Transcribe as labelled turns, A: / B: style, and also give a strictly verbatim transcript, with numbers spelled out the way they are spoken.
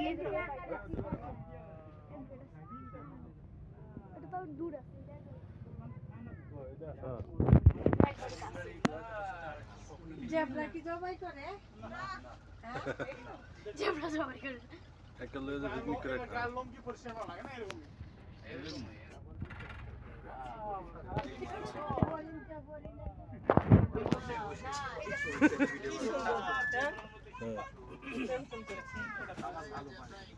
A: তো দূর আছে জেব্রা কি জবাই করে না জেব্রা জবাই করে
B: একটা লয়ে যাবে পিকনিক করে খা
C: লঙ্গি পরিষ্কার করা লাগে না এরকম এরকম
B: হ্যাঁ